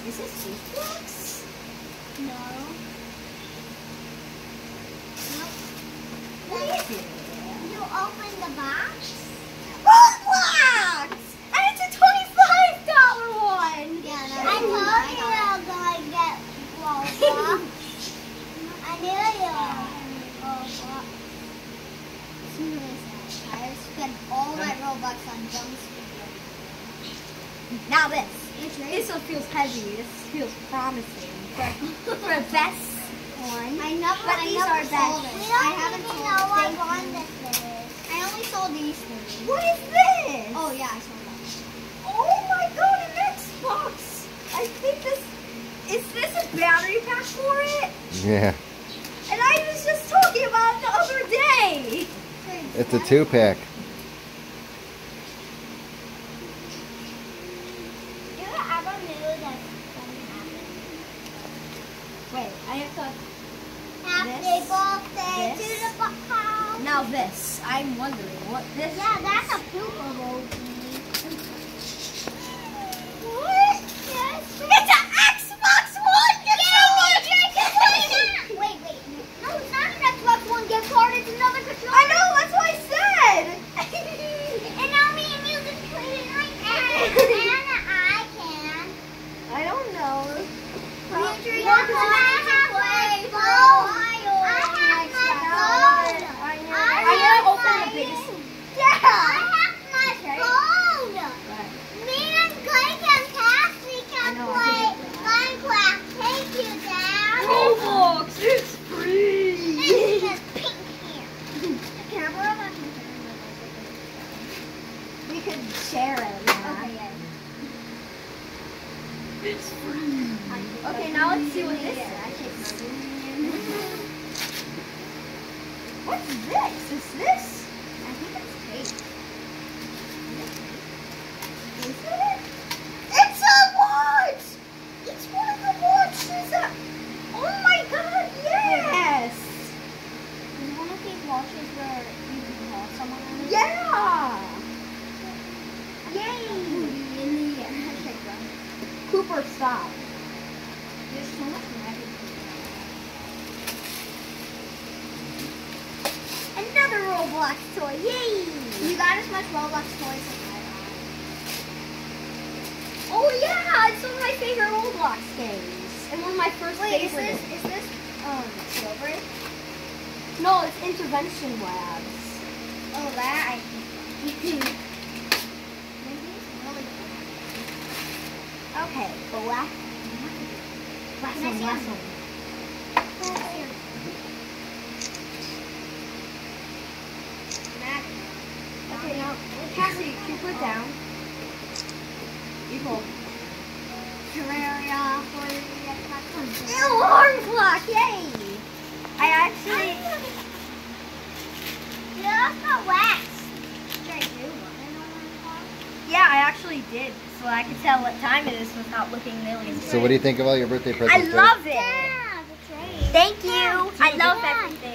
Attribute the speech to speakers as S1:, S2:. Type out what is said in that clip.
S1: Is this toothpicks?
S2: No. Nope.
S1: What is it?
S2: You open the box?
S1: Roblox! And it's a $25 one!
S2: Yeah, I told you I was going to get Roblox. I knew you were Roblox. I spent all my Robux on Jump Speed.
S1: Now this. This one feels heavy. This feels promising. For a best one.
S2: I never
S1: But these are
S2: sold
S1: best.
S2: it.
S1: We
S2: I haven't even know what one this is. I only sold these three.
S1: What is this?
S2: Oh yeah, I sold that.
S1: Oh my god, an Xbox! I think this... Is this a battery pack for it?
S3: Yeah.
S1: And I was just talking about it the other day!
S3: It's a 2-pack.
S2: You ever knew that something happened?
S1: Wait, I have to...
S2: Happy birthday
S1: this.
S2: to the box.
S1: Now this. I'm wondering what this
S2: Yeah,
S1: is.
S2: that's a poop emoji.
S1: What?
S2: Yes.
S1: It's an Xbox One!
S2: Wait. No, it's not an Xbox One gift card. It's another controller.
S1: I know, that's what I said!
S2: And now me and you can play it like that. And I can.
S1: I don't know.
S2: Future, you can play for a while. I have my phone.
S1: I gotta open the biggest... Yeah!
S2: I have my phone. Me and Clay and Cassie can play Minecraft. Thank you, Dad.
S1: Roblox, it's free!
S2: It's just pink here. Can I borrow that?
S1: We could share it. Yeah.
S2: Okay, yeah.
S1: It's free. Okay, now let's see what this is. What's this? Is this?
S2: I think it's tape.
S1: Is it? It's a watch! It's one of the watches that... Oh my god, yes!
S2: Is one of these watches where you can call someone on it?
S1: Yeah! Yay!
S2: In the air.
S1: Cooper, stop.
S2: There's so much magic.
S1: Another Roblox toy, yay!
S2: You got as much Roblox toys as I
S1: Oh yeah, it's one of my favorite Roblox games. And one of my first
S2: got. Wait, is
S1: favorites.
S2: this silver?
S1: No, it's Intervention Labs.
S2: Oh, that I think. Maybe it's really
S1: Okay, the last
S2: Can I see
S1: one.
S2: them?
S1: Okay, now, Cassie, can you put it down? You hold.
S2: Terraria for
S1: The alarm clock, yay! I actually...
S2: You also wax.
S1: Yeah, I actually did, so I could tell what time it is without looking millions.
S3: So what do you think of all your birthday presents?
S1: I love it!
S2: Yeah, the train.
S1: Thank you! I love everything.